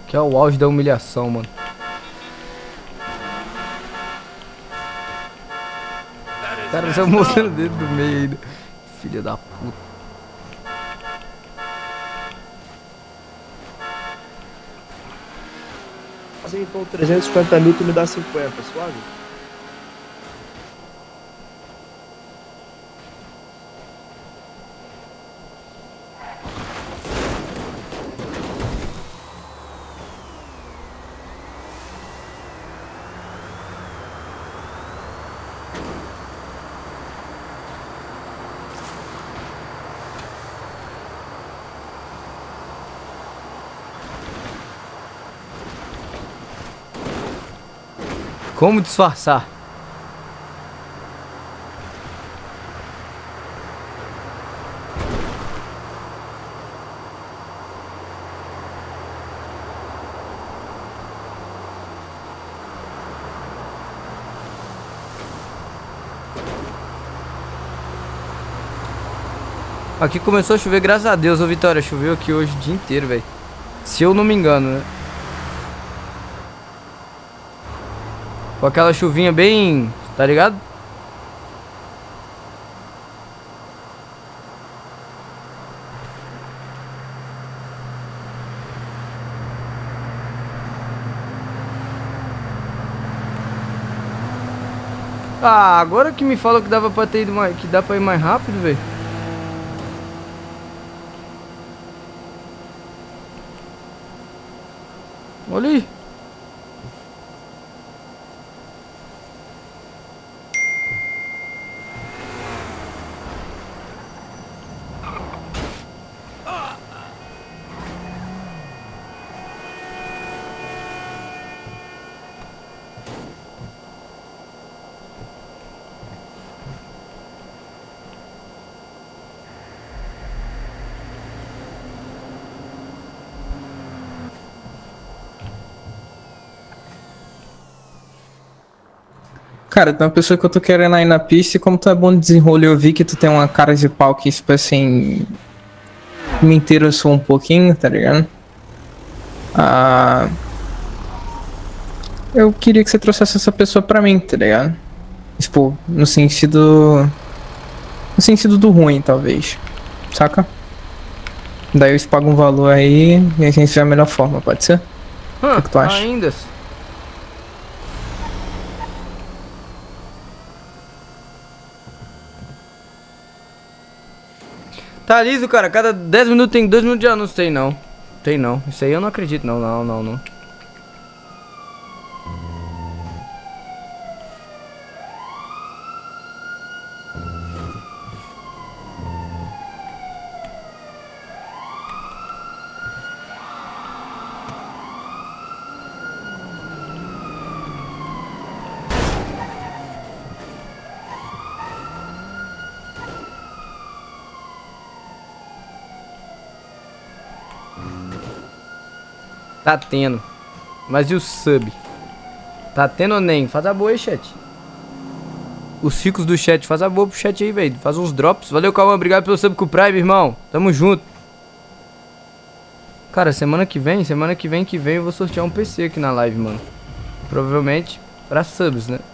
Que é o auge da humilhação, mano. O cara já mostrando o dedo do meio ainda. Filha da puta. Assim, então 350 mil tu me dá 50, suave? Como disfarçar? Aqui começou a chover, graças a Deus, ô Vitória. Choveu aqui hoje o dia inteiro, velho. Se eu não me engano, né? Com aquela chuvinha bem... Tá ligado? Ah, agora que me falou que dava pra ter ido mais... Que dá pra ir mais rápido, velho. Olha aí. Cara, tem uma pessoa que eu tô querendo aí na pista e como tu é bom de desenrolo, eu vi que tu tem uma cara de pau que, tipo assim, me interessou um pouquinho, tá ligado? Ah, eu queria que você trouxesse essa pessoa pra mim, tá ligado? Tipo, no sentido do ruim, talvez, saca? Daí eu pago um valor aí e a gente vê a melhor forma, pode ser? O que tu acha? Ainda. Tá liso, cara. Cada 10 minutos tem 2 minutos de anúncio. Tem não. Tem não. Isso aí eu não acredito. Não, não, não, não. Tá tendo. Mas e o sub? Tá tendo ou nem? Faz a boa aí, chat. Os ricos do chat, faz a boa pro chat aí, velho. Faz uns drops. Valeu, Cauã. Obrigado pelo sub com o Prime, irmão. Tamo junto. Cara, semana que vem eu vou sortear um PC aqui na live, mano. Provavelmente pra subs, né?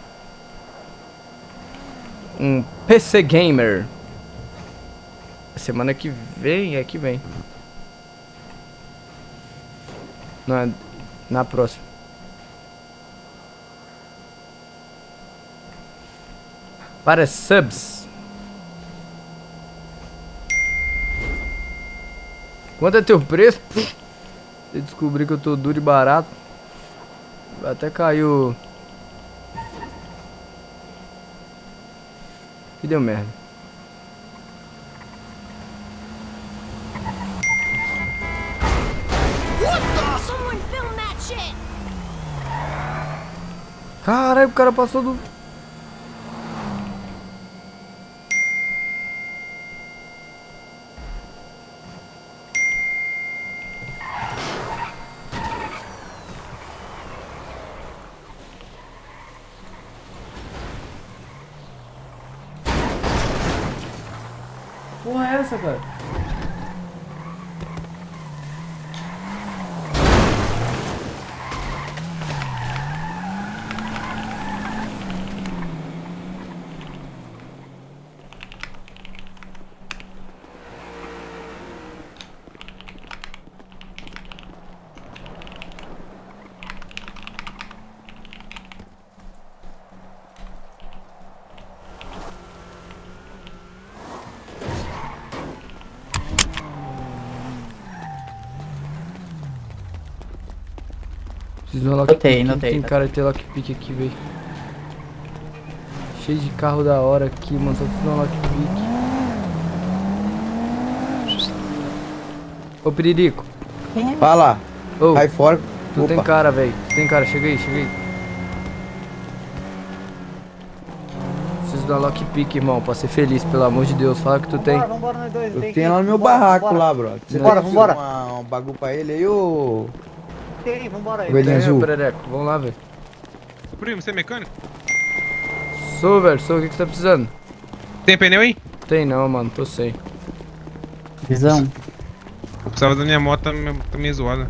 Um PC Gamer. Semana que vem é que vem. Na próxima. Para subs. Quanto é teu preço? Eu descobri que eu tô duro e barato. Até caiu. Que deu merda. Caralho, o cara passou do... Porra é essa, cara? Preciso de uma lockpick. Notei. Tem cara de ter lockpick aqui, velho. Cheio de carro da hora aqui, mano. Só preciso de uma lockpick. Ô, Piririco. Fala. Ô, Sai fora. tu tem cara, velho. Tu tem cara. Chega aí. Preciso de uma lockpick, irmão, pra ser feliz, pelo amor de Deus. Fala que tu tem. Vambora, nós dois. Eu tenho lá no meu barraco lá, bro. Você Vambora, tem vambora. um bagulho pra ele aí, ô... Tem, vambora aí. Ovelhinha azul. Perereco. Vamos lá, velho. Primo, você é mecânico? Sou, velho. Sou. O que você tá precisando? Tem pneu aí? Tem não, mano. Tô sem. Visão. Eu precisava da minha moto, tá meio zoada.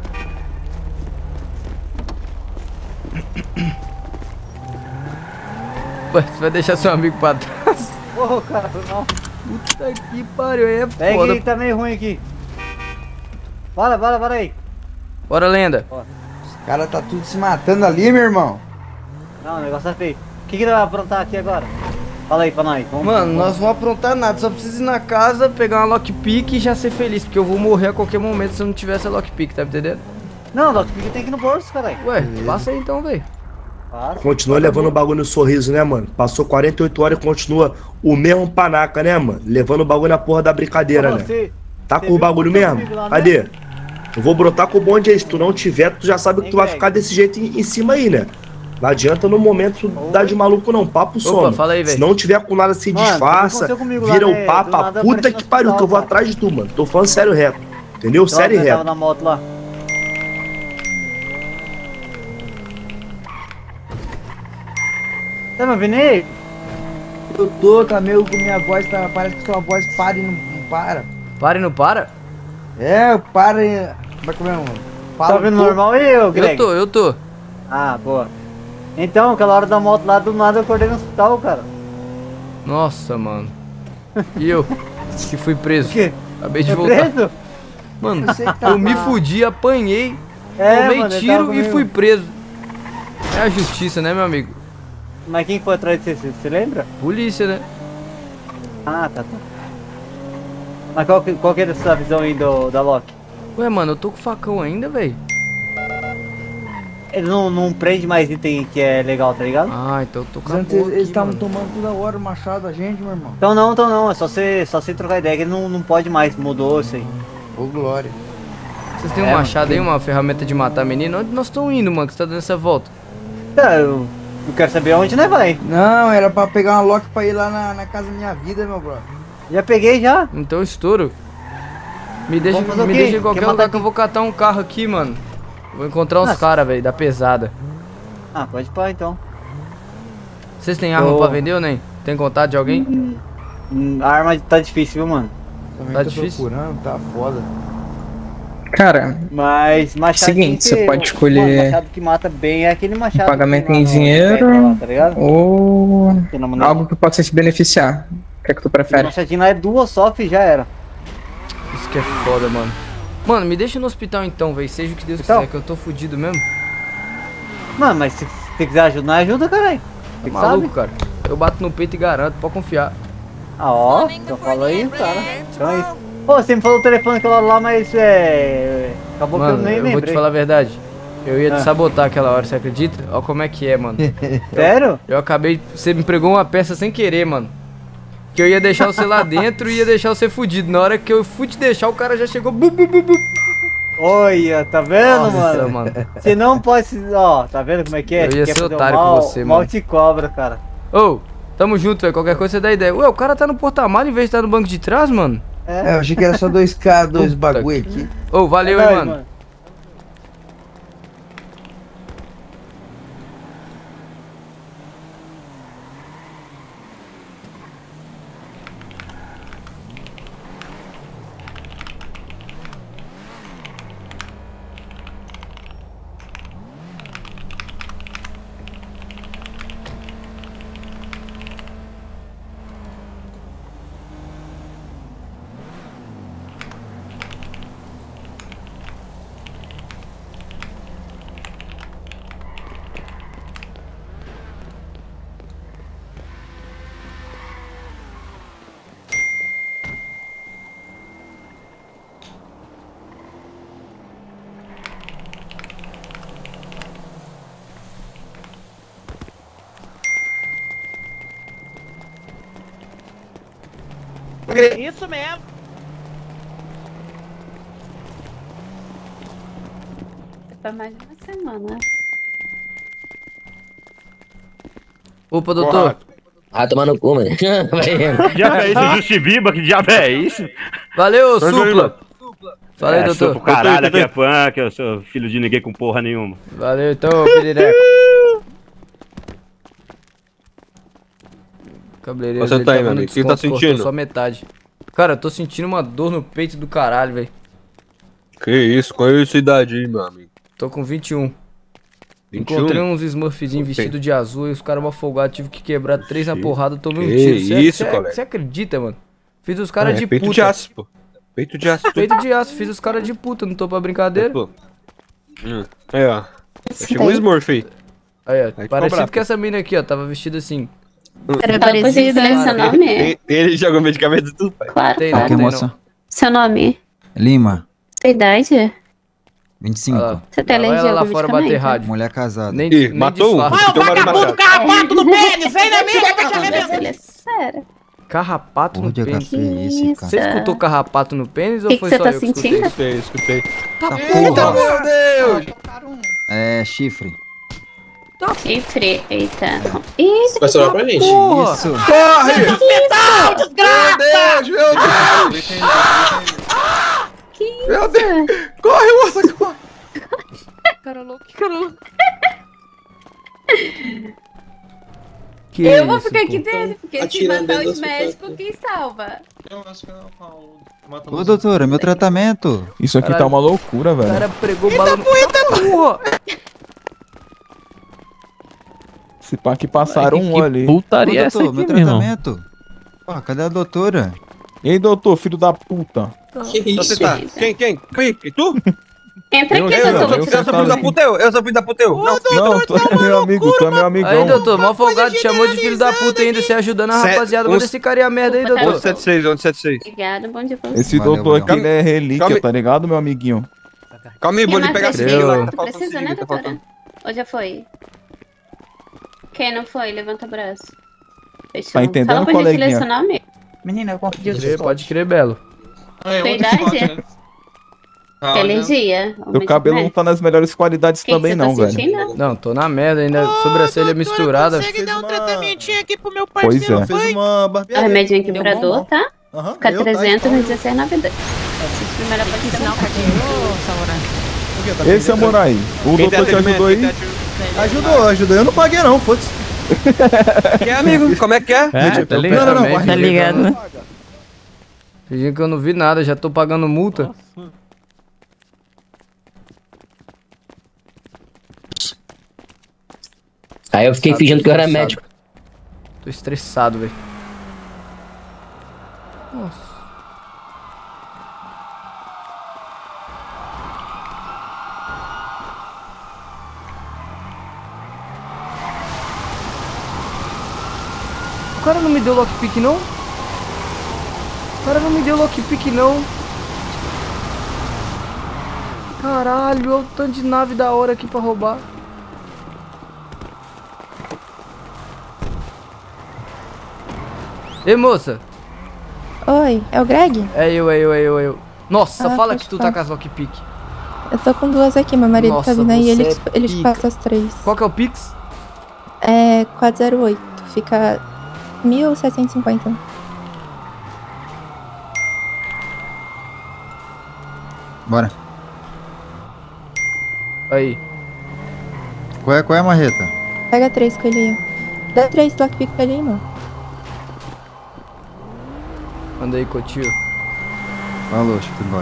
Ué, você vai deixar seu amigo pra trás? Ô, cara, não. Puta que pariu. Aí é Pega foda. aí, tá meio ruim aqui. Bora aí. Bora, lenda. Os caras tá tudo se matando ali, meu irmão. Não, o negócio é feio. O que nós vamos aprontar aqui agora? Fala aí pra nós. Mano, nós vamos aprontar nada, só preciso ir na casa, pegar uma lockpick e já ser feliz, porque eu vou morrer a qualquer momento se eu não tiver essa lockpick, tá entendendo? Não, lockpick tem que ir no bolso, caralho. Ué, passa aí então, velho. Continua levando o bagulho no sorriso, né, mano? Passou 48 horas e continua o mesmo panaca, né, mano? Levando o bagulho na porra da brincadeira, né? Tá com o bagulho mesmo? Cadê? Eu vou brotar com o bonde aí. Se tu não tiver, tu já sabe que tu vai ficar desse jeito em cima aí, né? Não adianta no momento dar de maluco, não. Papo só. Opa, fala aí, velho. Se não tiver com nada, se Mano, disfarça, aconteceu comigo vira lá, o né? papo. Do nada Puta apareceu que no pariu, que eu vou hospital, atrás de tu, mano. Tô falando sério reto. Entendeu? Sério Tava reto. na moto lá. Tá me ouvindo aí? Eu tô, tá meio com minha voz, tá, parece que sua voz para e não para. Para e não para? É, para e... Como é que é, mano? Tá ouvindo normal aí, ô Greg? Eu tô. Ah, boa. Então, aquela hora da moto lá, do nada eu acordei no hospital, cara. Nossa, mano. E eu? Que fui preso. O quê? Acabei de Foi voltar. preso? Mano, Eu sei que tá eu me lá. fudi, apanhei, É, tomei mano, ele tiro tava e comigo. fui preso. É a justiça, né, meu amigo? Mas quem foi atrás de você, você lembra? Polícia, né? Ah, tá. Mas qual que é a sua visão aí da Loki? Ué, mano, eu tô com facão ainda, velho. Ele não prende mais item que é legal, tá ligado? Ah, então eu tô com a Antes porra eles aqui, estavam mano. tomando toda hora o machado da gente, meu irmão. Então não. É só você trocar ideia que ele não pode mais. Mudou isso aí. Ô, glória. Vocês têm um É, machado aí, uma ferramenta de matar menino? Onde nós estamos indo, mano, que você tá dando essa volta? Tá, eu quero saber aonde nós vai. Não, era pra pegar uma lock pra ir lá na casa da minha vida, meu brother. Já peguei já. Então estouro. Me deixa, Vamos fazer o me quê? deixa em qualquer Quer lugar matar que eu vou catar um carro aqui, mano. Vou encontrar uns Nossa. caras, velho, da pesada. Ah, pode pá então. Vocês têm arma Tô. pra vender ou nem? Tem contato de alguém? A arma tá difícil, viu, mano? Também Tá tô difícil? procurando, tá foda. Cara, Mas machado. Seguinte, você pode escolher Mano, machado que mata bem é aquele machado. pagamento que tem em lá no dinheiro. pé lá, tá ligado? ou Tem na mão. algo que possa se beneficiar. O que é que tu O prefere? machadinho lá é duas só e já era. Isso que é foda, mano. Mano, me deixa no hospital então, velho. Seja o que Deus Hospital? quiser, que eu tô fudido mesmo. Mano, mas se você quiser ajudar, ajuda, caralho. Tá Você que maluco, sabe? cara. Eu bato no peito e garanto, pode confiar. Ah, ó. Então fala aí, cara. Então é isso. Pô, você me falou o telefone aquela hora lá, mas acabou que eu Mano, nem eu vou te lembrei. falar a verdade. Eu ia te Ah. sabotar aquela hora, você acredita? Olha como é que é, mano. Sério? Eu acabei. Você me pregou uma peça sem querer, mano. Que eu ia deixar você lá dentro e ia deixar você fudido. Na hora que eu fui te deixar, o cara já chegou. Bu, bu, bu, bu. Olha, tá vendo, Nossa, mano? mano. Você não pode se. Ó, tá vendo como é que é? Eu Você ia quer ser fazer o otário com mal, você, mal mano. te cobra, cara. Ô, tamo junto, velho. Qualquer coisa você dá ideia. Ué, o cara tá no porta-malas em vez de estar no banco de trás, mano. É, eu achei que era só dois caras, dois Puta bagulho aqui. Ô, valeu, É hein, nóis, mano. Isso mesmo. Pra mais de uma semana. Opa, doutor. Ah, tomar no cu, mano. Que diabo é isso? Justin Bieber? Que diabo é isso? Valeu, Supla. Fala aí, doutor. Sou pro caralho, aqui é fã, que eu sou filho de ninguém com porra nenhuma. Valeu, então, Pirireco. Cabeleireiro. Você tá aí, meu amigo? O que tá sentindo? Só metade. Cara, eu tô sentindo uma dor no peito do caralho, velho. Que isso? Qual é a sua idade aí, meu amigo? Tô com 21. 21? Encontrei uns Smurfzinhos vestidos de azul e os caras mal folgados. Tive que quebrar 3 na porrada, tomei um Que tiro. isso, colega? Você acredita, mano? Fiz os caras de peito puta. de aço, pô. Peito de aço. Peito de aço, fiz os caras de puta, não tô pra brincadeira. Aí, ó. Chegou um Smurf aí. Aí, ó. Aí Parecido cobrar, com essa mina aqui, ó. Tava vestida assim. Era parecido, né? Seu nome? Ele jogou medicamento tudo, pai. Claro, Tem, claro. não, tem, não. Seu nome? Lima, Sua idade? 25. Olha lá. Você tem Vai alergia ela a lá algum fora bater medicamento? rádio. Mulher casada. Nem matou um. disfarça. Então, Vagabundo, carrapato no pênis, vem na minha, vai te arrebentar. Ele é sério. Carrapato no Porra de pênis. HC é esse, cara? Você escutou carrapato no pênis ou Que foi você só tá eu que escutei? sentindo? Escutei. Tá Eita, porra. meu Deus! É, chifre. Chifre, eita. Eita, Vai sobrar pra gente. Porra! Isso. Corre! Hospital, desgraça! Meu Deus! que Meu isso? Deus! Corre, moça, corre! Cara louco, cara louco. Que Eu vou isso, ficar aqui pô? dentro, porque se Atirando matar dentro os da médicos, quem salva? Eu acho que não, Paulo. Ô, doutora, meu tratamento. Isso aqui Caralho. tá uma loucura, O velho. cara pregou bala no... Porra! Esse pá que passaram um ali. Ô, Putaria essa doutor, aqui, meu meu irmão. tratamento. Pô, cadê a doutora? E aí, doutor, filho da puta? Que isso? Quem? Tu? Entra aqui, Eu doutor. sou filho da puta, Eu sou filho da puta, eu. Não, tu é meu amigo, tu é meu amigão. Aí, doutor, mal folgado, chamou de filho da puta ainda, você ajudando a rapaziada. Manda esse cara aí a merda aí, doutor. 1176, 1176. Obrigada, bom dia pra você. Esse Valeu, doutor aqui, valeu. ele é relíquia, Calma aí. tá ligado, meu amiguinho? Calma aí, vou lhe pegar a seringa lá, que tá faltando Precisa, né, seringa, tá doutora? faltando. Ou já foi? Quem não foi? Levanta o braço. Fechou. Tá entendendo, Fala pra gente coleguinha? selecionar mesmo. Menina, eu confundi os Pode crer, Belo. Sua idade? Tem alergia? Teu cabelo não tá nas melhores qualidades Que também você não, tá velho. sentindo? Não, tô na merda ainda, sobrancelha misturada. Consegue dar um tratamentinho aqui pro meu Pois parceiro, é. foi? O remedinho quebrador, tá? Fica 300 no 16,92. Melhor pra gente dar um Ei, samurai, o doutor te ajudou aí? Ajudou. Eu não paguei não, foda-se. Que é, amigo? Como é que é? Tá ligado? Não, Tá ligado, né? Fingindo que eu não vi nada, já tô pagando multa. Aí eu fiquei fingindo que eu era médico. Tô estressado, velho. Nossa. O cara não me deu lockpick, não? O cara não me deu lockpick, não. Caralho, olha o tanto de nave da hora aqui pra roubar. Ei, moça. Oi, é o Greg? É eu. Nossa, Ah, fala pode que tu falar. tá com as lockpick. Eu tô com duas aqui, meu marido Nossa, tá vindo aí, você ele é te pica. passa as 3. Qual que é o Pix? É 408, fica 1.750. Bora. Aí. Qual é a marreta? Pega 3 com ele aí. Dá 3 lockpick pra ele aí, mano. Manda aí, Cotil. Falou, Chico Engole.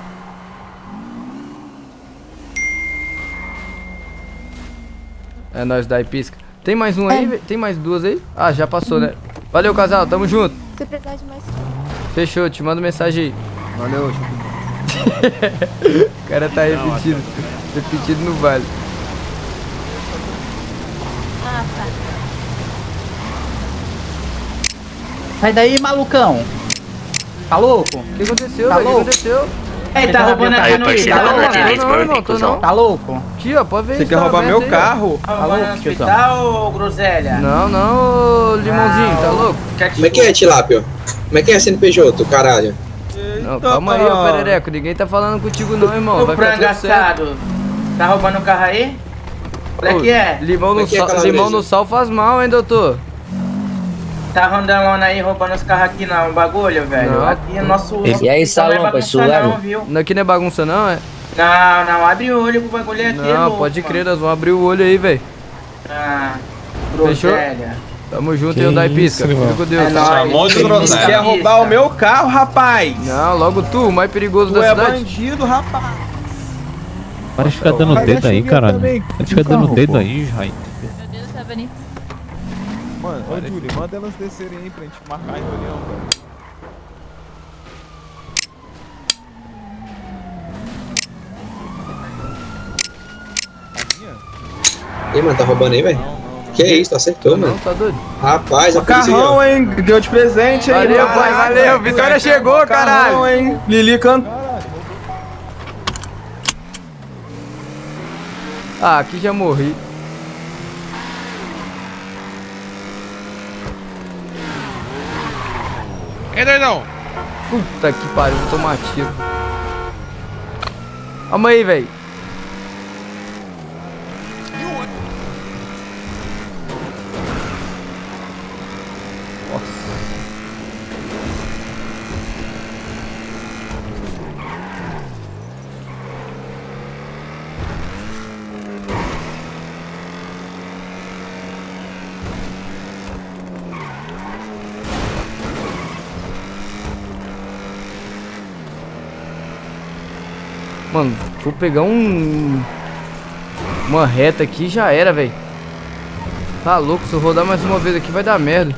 É nóis, daí pisca. Tem mais um aí? É. velho? Tem mais duas aí? Ah, já passou, né? Valeu, casal, tamo junto. Se precisar de mais... Fechou, te mando mensagem aí. Valeu, Chico. O cara tá repetindo. Repetido no vale. Ah, tá. Sai daí, malucão. Tá louco? O que aconteceu, Tá velho? O que louco? aconteceu? Ei, tá roubando a minha noite. Tá louco? Aqui, ó, pode ver. Você quer roubar meu carro? Tá roubando no hospital ou groselha? Não, não, limãozinho, tá louco? Como é que é, Tilápio? Como é que é CNPJ, caralho? Não, calma aí, ô Perereco. Ninguém tá falando contigo não, irmão. Ô, frangaçado. Tá roubando o carro aí? Qual é que é? Limão no sal faz mal, hein, doutor? Tá rondando aí roubando os carros aqui não, bagulho, velho. Não. Aqui é nosso... E aí, salão, pai, suave? Não, aqui não é bagunça não, é? Não, abre o olho pro bagulho aqui, não, louco, pode crer, nós vamos abrir o olho aí, velho. Fechou? Tamo junto, eu dai pisca. Fica com Deus. Você quer roubar o meu carro, rapaz? Não, logo tu, o mais perigoso da cidade. Tu é bandido, rapaz. Para de ficar dando dedo aí, caralho. Para de ficar dando dedo aí, Jair. Meu Deus, tá bonito. Mano, ô Júlio, manda elas descerem aí pra gente marcar a reunião, velho. E aí, mano, tá roubando aí, velho? Que isso, acertou, mano. Não, tá doido. Rapaz, a Carrão, hein? Deu de presente, hein? Valeu, pai, valeu. Vitória chegou, caralho. Hein? Lili cantou. Ah, aqui já morri. Ei, doidão. Puta que pariu, vou tomar tiro. Calma aí, velho. Mano, vou pegar uma reta aqui já era, velho. Tá louco, se eu rodar mais uma vez aqui vai dar merda.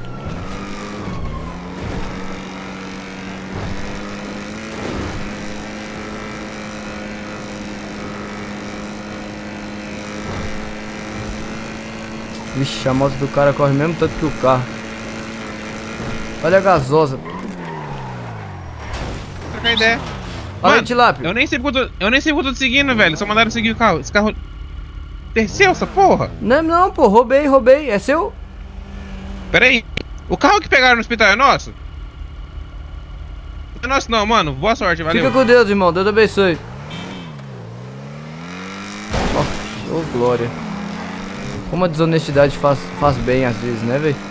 Vixe, a moto do cara corre mesmo tanto que o carro. Olha a gasosa. Trocar ideia. Mano, Tilápio. Eu nem sei porque eu tô te seguindo, velho. Só mandaram seguir o carro. Esse carro... Desceu essa porra? Não, pô. Roubei. É seu? Pera aí. O carro que pegaram no hospital é nosso? Não é nosso não, mano. Boa sorte, valeu. Fica com Deus, irmão. Deus abençoe. Nossa, ô glória. Como a desonestidade faz bem às vezes, né, velho?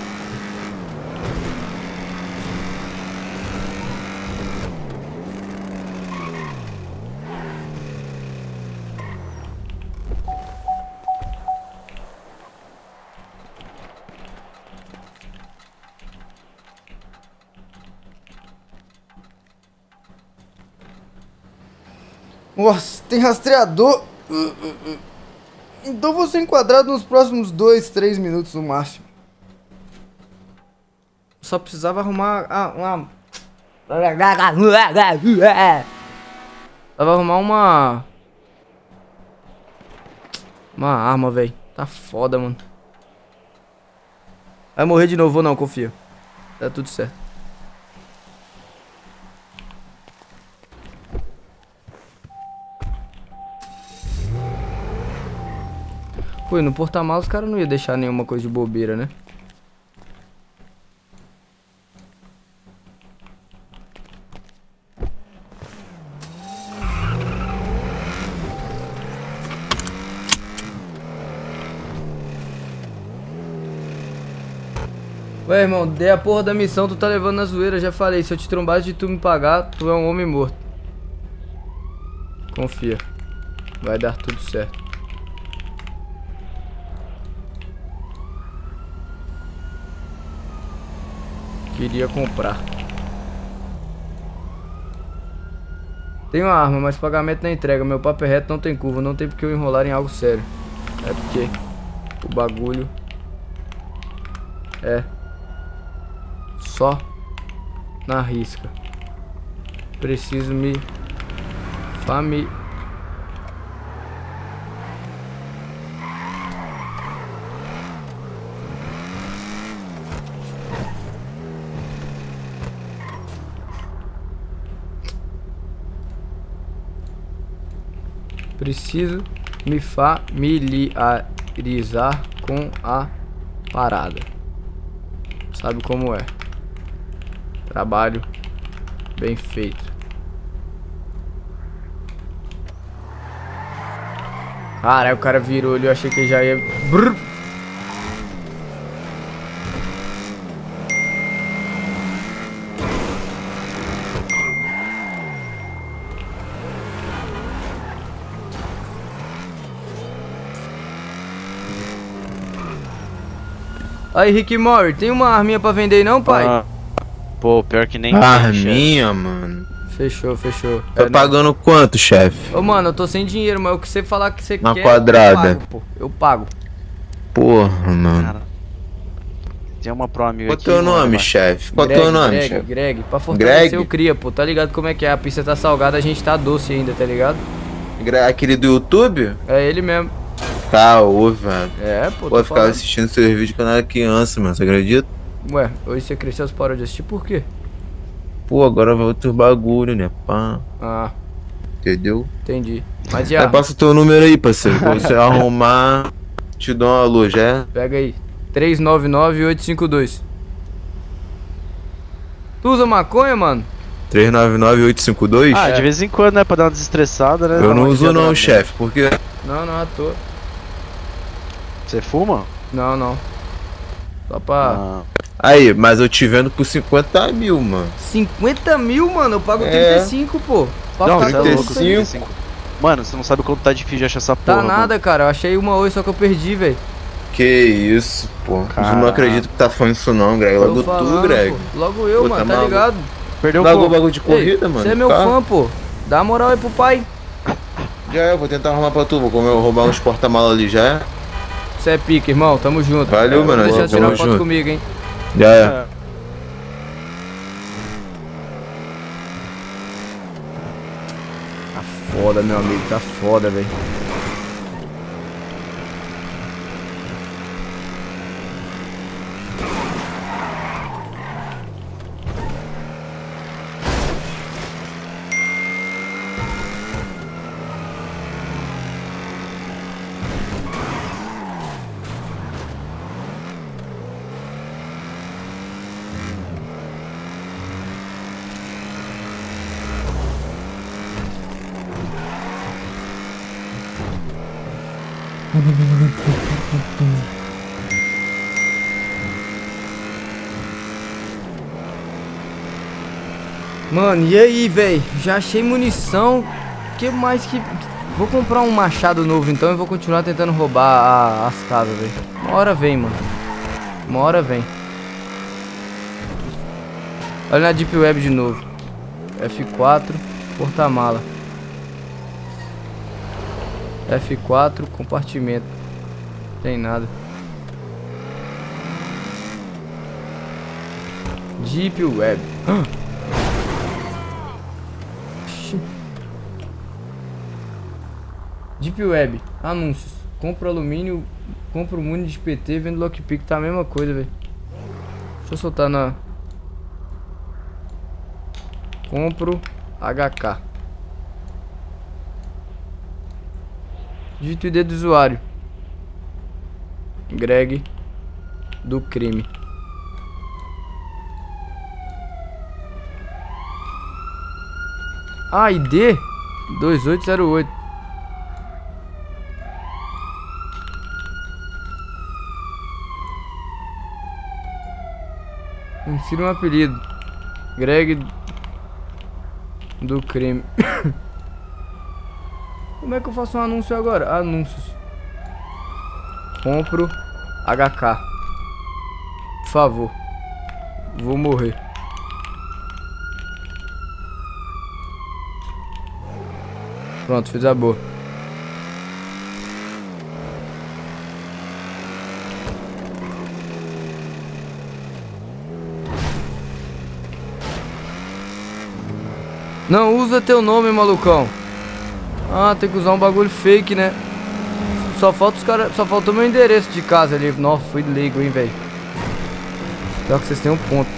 Nossa, tem rastreador. Então vou ser enquadrado nos próximos 2, 3 minutos no máximo. Só precisava arrumar Precisava arrumar uma arma, velho. Tá foda, mano. Vai morrer de novo ou não, confia. Tá tudo certo. Pô, no porta-malas os caras não iam deixar nenhuma coisa de bobeira, né? Ué, irmão, dei a porra da missão, tu tá levando na zoeira, já falei. Se eu te trombasse de tu me pagar, tu é um homem morto. Confia. Vai dar tudo certo. Queria comprar. Tenho uma arma, mas pagamento na entrega. Meu papo é reto, não tem curva. Não tem porque eu enrolar em algo sério. É porque o bagulho é só na risca. Preciso me Preciso me familiarizar com a parada. Sabe como é? Trabalho bem feito. Caralho, o cara virou ali, eu achei que ele já ia... Brrr. Aí, Rick Mori, tem uma arminha pra vender aí não, pai? Pô, pior que nem arminha, mano. Fechou, fechou. Tá pagando quanto, chefe? Ô, mano, eu tô sem dinheiro, mas o que você falar que você Na quer, quadrada. eu pago, pô. Eu pago. Porra, mano. Tem uma pro amigo Qual aqui. Qual teu nome, chefe? Qual teu nome, chefe? Greg, pra fortalecer eu cria, pô. Tá ligado como é que é? A pista tá salgada, a gente tá doce ainda, tá ligado? Aquele do YouTube? É ele mesmo. Caô, velho. É, pô. Pô, eu ficava assistindo seus vídeos quando eu era criança, mano. Você acredita? Ué, hoje você cresceu, você parou de assistir, por quê? Pô, agora vai outro bagulho, né? Pá. Ah. Entendeu? Entendi. Mas já. Passa o teu número aí, parceiro. Pra você arrumar, te dou uma luz, já? Pega aí. 399-852. Tu usa maconha, mano? 399-852? Ah, de vez em quando, né? Pra dar uma desestressada, né? Eu não uso não, chefe. Por quê? Não, à toa. Você fuma? Não, não. Só pra... Aí, mas eu te vendo por 50 mil, mano. 50 mil, mano? Eu pago 35, pô. Não, 35. Mano, você não sabe o quanto tá difícil de achar essa porra. Tá nada, mano. Cara. Eu achei uma hoje, só que eu perdi, velho. Que isso, pô. Eu não acredito que tá falando isso não, Greg. Logo tu, Greg. Pô. Logo eu, pô, mano, tá ligado? Perdeu o bagulho de corrida, Ei, mano. Você é meu fã, pô. Dá moral aí pro pai. Já é, eu vou tentar arrumar pra tu. Vou roubar uns porta-malas ali, já é. Você é pique, irmão. Tamo junto. Valeu, mano. Deixa eu tirar uma foto comigo, hein. Já é. Tá foda, meu amigo. Tá foda, velho. Mano, e aí, velho? Já achei munição. Que mais que... Vou comprar um machado novo, então, e vou continuar tentando roubar as casas, velho. Uma hora vem, mano. Uma hora vem. Olha na Deep Web de novo. F4, porta-mala. F4, compartimento. Tem nada. Deep Web. Deep Web, anúncios. Compro alumínio, compro muni de PT, vendo lockpick, tá a mesma coisa, velho. Deixa eu soltar na... Compro HK. Digito o ID do usuário. Greg do crime. Ah, ID 2808. Insira um apelido. Greg do crime. Como é que eu faço um anúncio agora? Anúncios. Compro HK. Por favor. Vou morrer. Pronto, fiz a boa. Não usa teu nome, malucão. Ah, tem que usar um bagulho fake, né? Só falta os caras. Só faltou meu endereço de casa ali. Nossa, fui leigo, hein, velho. Pior que vocês têm um ponto.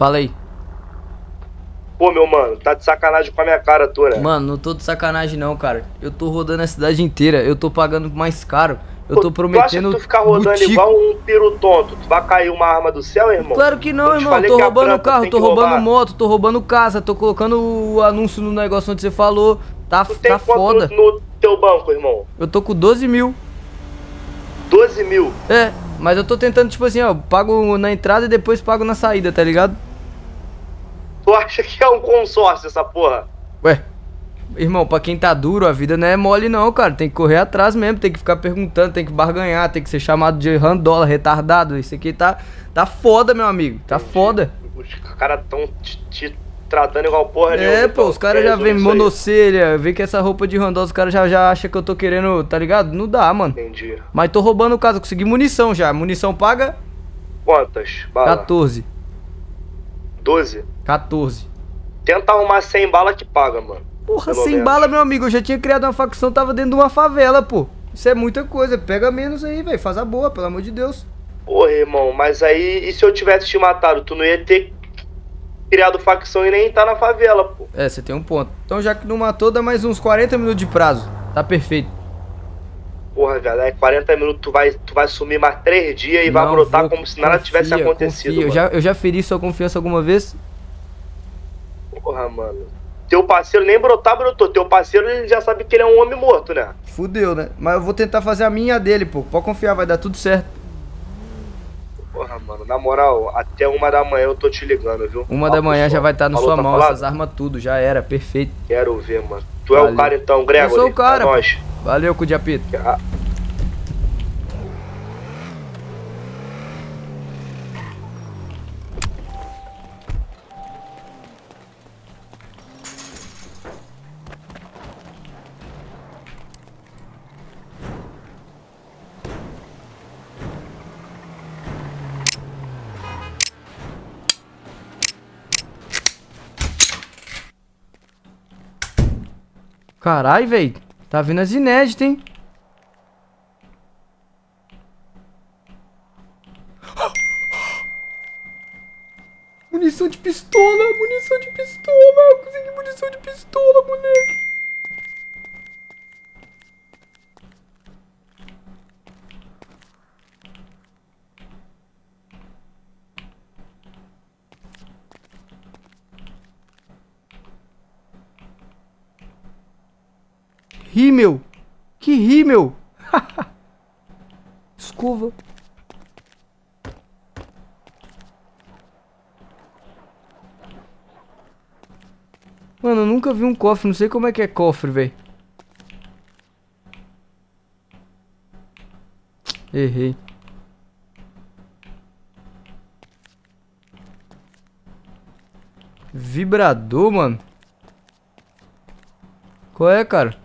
Fala aí. Pô, meu mano, tá de sacanagem com a minha cara, tu, né? Mano, não tô de sacanagem não, cara. Eu tô rodando a cidade inteira, eu tô pagando mais caro. Eu tô prometendo. Tu acha que tu ficar rodando butico. igual um peru tonto, tu vai cair uma arma do céu, irmão? Claro que não, Eu te irmão. falei Tô que a roubando branca carro, tem tô que roubando roubar. moto, tô roubando casa, tô colocando o anúncio no negócio onde você falou. Tá, Tu tem tá quanto foda. no teu banco, irmão? Eu tô com 12 mil. 12 mil? É, mas eu tô tentando, tipo assim, ó, pago na entrada e depois pago na saída, tá ligado? Tu acha que é um consórcio essa porra? Ué, irmão, pra quem tá duro, a vida não é mole não, cara. Tem que correr atrás mesmo, tem que ficar perguntando, tem que barganhar, tem que ser chamado de randola, retardado. Isso aqui tá foda, meu amigo, tá foda. Os caras tão te tratando igual porra nenhuma. É, pô, os caras já vêm monocelha, vê que essa roupa de randola, os caras já acham que eu tô querendo, tá ligado? Não dá, mano. Entendi. Mas tô roubando casa, consegui munição já. Munição paga? Quantas balas? 14. 12? 14. Tenta arrumar 100 bala que paga, mano. Porra, Pelo 100 menos. bala, meu amigo. Eu já tinha criado uma facção, tava dentro de uma favela, pô. Isso é muita coisa. Pega menos aí, velho. Faz a boa, pelo amor de Deus. Porra, irmão, mas aí, e se eu tivesse te matado? Tu não ia ter criado facção e nem tá na favela, pô. É, você tem um ponto. Então, já que não matou, dá mais uns 40 minutos de prazo. Tá perfeito. Porra, velho, aí 40 minutos tu vai sumir mais 3 dias e vai Não brotar vou, como se nada tivesse acontecido, confia. mano. Eu já feri sua confiança alguma vez? Porra, mano. Teu parceiro nem brotou. Teu parceiro, ele já sabe que ele é um homem morto, né? Fudeu, né? Mas eu vou tentar fazer a minha e a dele, pô. Pode confiar, vai dar tudo certo. Porra, mano, na moral, até 1 da manhã eu tô te ligando, viu? 1 da manhã já vai estar na Falou, sua tá mão, falado? essas armas tudo, já era, perfeito. Quero ver, mano. Tu é o cara então, Gregory? Eu sou o cara, É nóis. pô. Valeu, cu de apito. Carai, velho. Tá vindo as inéditas, hein? Munição de pistola, munição de pistola. Eu consegui munição de pistola, moleque. Rímel. Que rímel. Escova. Mano, eu nunca vi um cofre. Não sei como é que é cofre, velho. Errei. Vibrador, mano. Qual é, cara?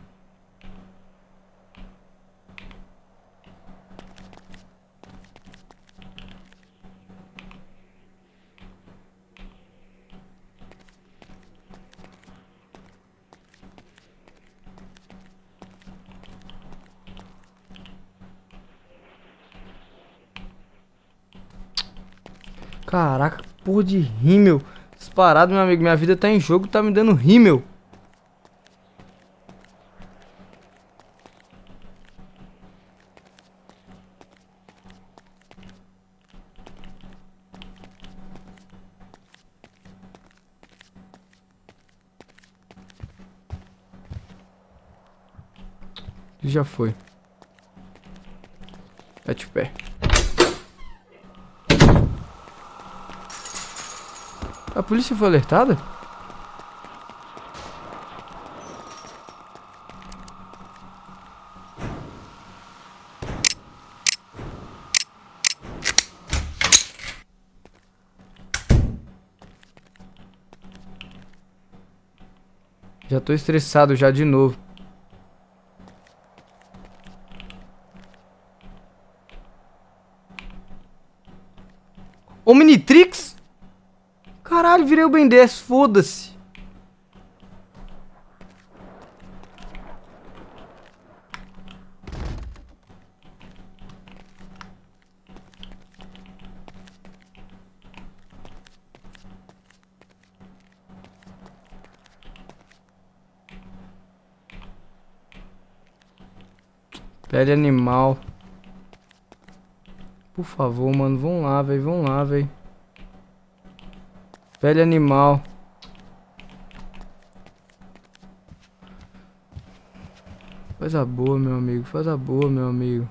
Caraca, porra de rímel. Disparado, meu amigo. Minha vida tá em jogo, tá me dando rímel. Já foi. Mete o pé. A polícia foi alertada? Já tô estressado já de novo. Omnitrix? Caralho, virei o Ben 10, foda-se. Pele animal. Por favor, mano. Vamos lá, velho. Vamos lá, velho. Pele animal. Faz a boa, meu amigo. Faz a boa, meu amigo.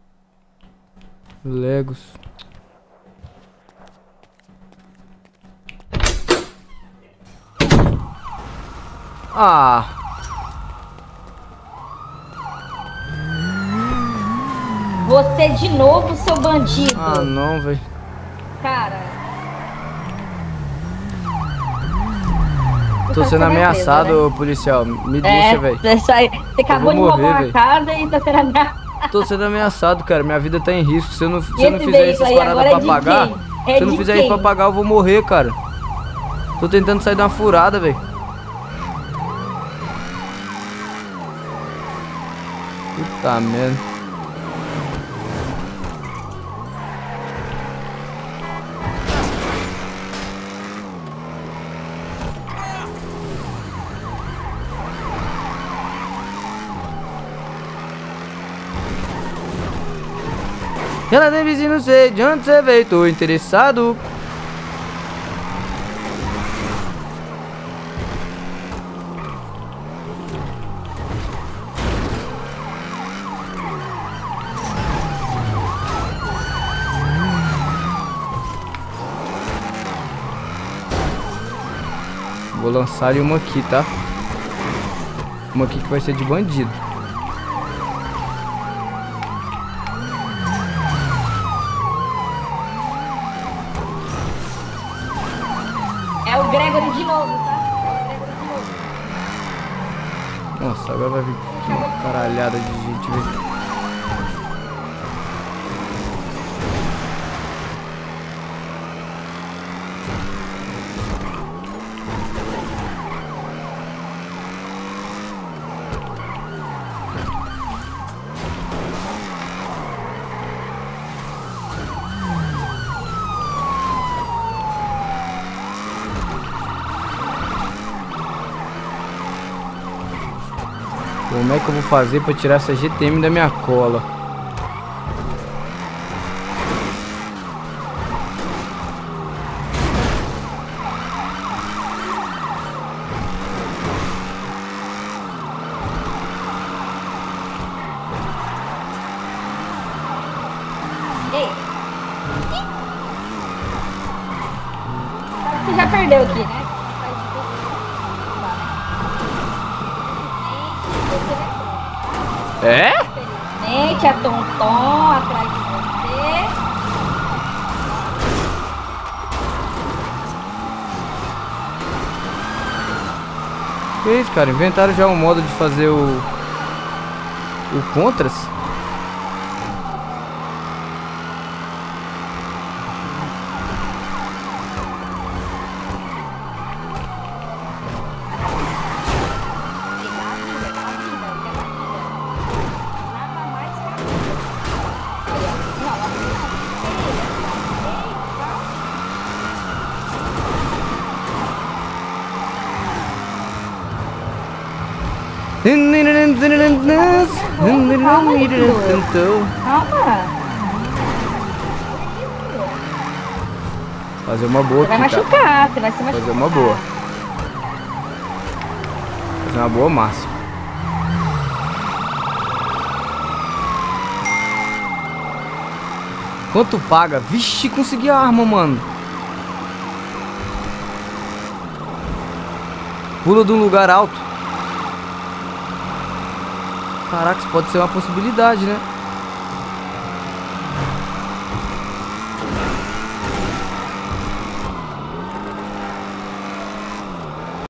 Legos. Ah. Você de novo, seu bandido. Ah, não, velho. Cara. Tô sendo ameaçado, presa, né? Policial. Me deixa, velho. Você acabou de roubar uma casa e tá sendo ameaçado. Tô sendo ameaçado, cara. Minha vida tá em risco. Se eu não fizer essas paradas pra pagar, se eu não fizer isso pra pagar, eu vou morrer, cara. Tô tentando sair de uma furada, velho. Puta merda. Ela tem vizinho, não sei de onde você veio, tô interessado. Vou lançar uma aqui, tá? Uma aqui que vai ser de bandido. É o Gregory de novo, tá? Nossa, agora vai vir uma caralhada de gente, velho. Como é que eu vou fazer pra tirar essa GTM da minha cola? Ei! Você já perdeu aqui, né? É? Infelizmente, a Tonton atrás de você. Que isso, cara? Inventaram já um modo de fazer o Contras? Calma. Fazer uma boa Você aqui, vai machucar, você vai se machucar. Fazer uma boa. Fazer uma boa massa. Quanto paga? Vixe, consegui a arma, mano. Pula de um lugar alto. Caraca, isso pode ser uma possibilidade, né?